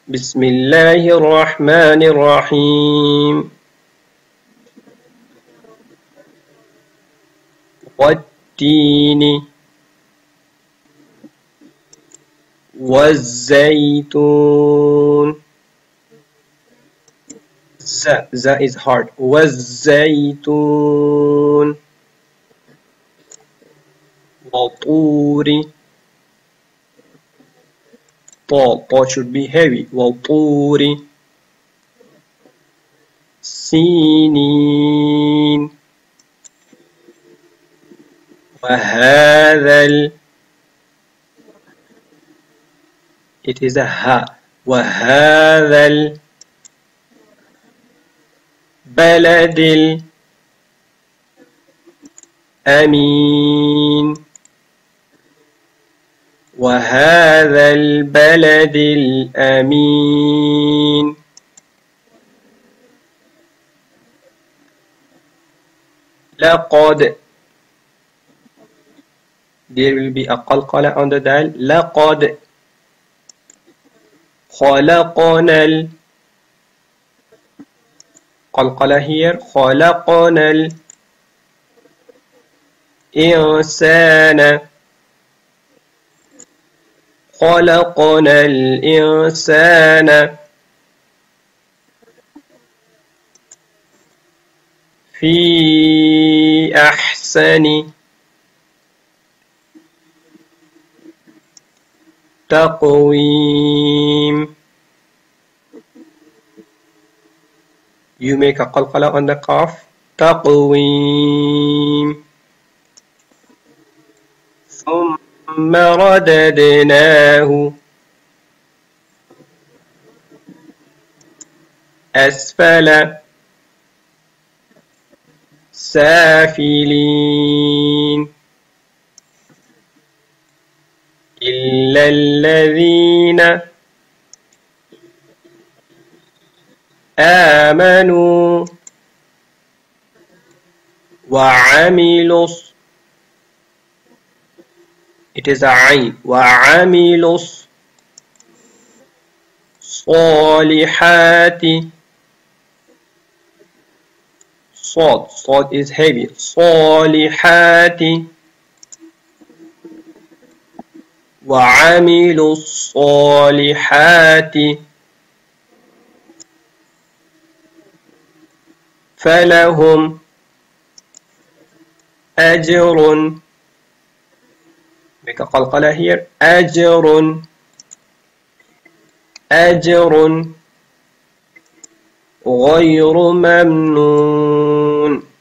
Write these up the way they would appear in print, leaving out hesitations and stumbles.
بسم الله الرحمن الرحيم والتين والزيتون ز is hard والزيتون وطور طا should be heavy وطور سينين وهذا it is a ha وهذا البلد الأمين وهذا البلد الأمين لقد there will be a قلقلة on the dial لقد خلقنا قلقلة here خلقنا الإنسان خلقنا الإنسان في أحسن تقويم. You make a qalqala on the qaf. تقويم. ثم رددناه أسفل سافلين إلا الذين آمنوا وعملوا it is a عين وعملوا الصالحات صاد is heavy صالحات وعملوا الصالحات فلهم أجر make a qalqala here أجر غير ممنون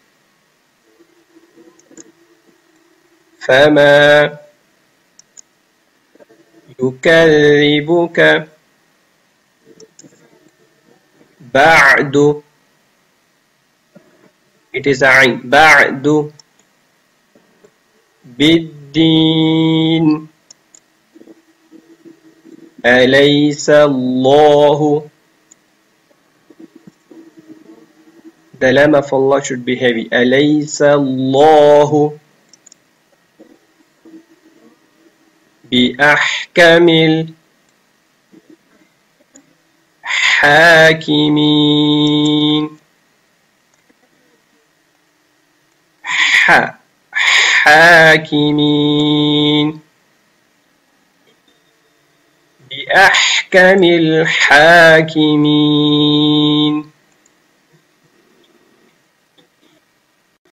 فما يكذبك بعد it is a عين بعد بالدين أليس الله the lam of Allah should be heavy أليس الله بأحكم الحاكمين حاكمين بأحكم الحاكمين